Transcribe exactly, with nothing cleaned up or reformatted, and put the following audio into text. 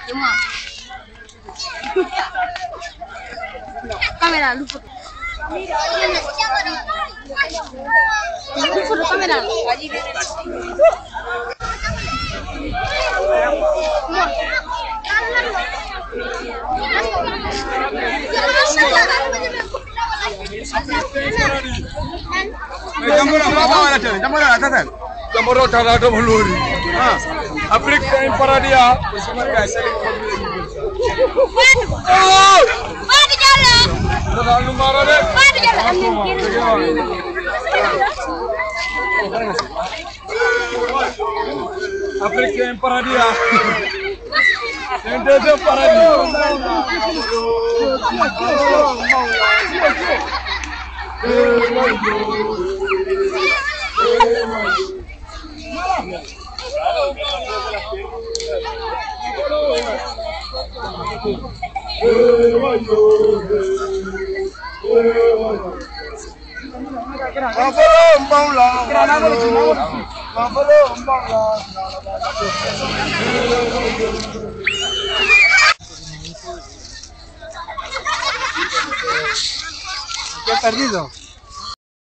Kamera, lu foto. Lu foto kamera. Jamboro apa wala tele? Jamboro ata tele? Jamboro tala to bolori. Ha. Afrique ko imparadia. Bismillah sele ko. Oh! Mati jalla. Dafa lu maro de. Mati jalla. Afrique ko imparadia. Sente de paradis. ¿Qué he perdido?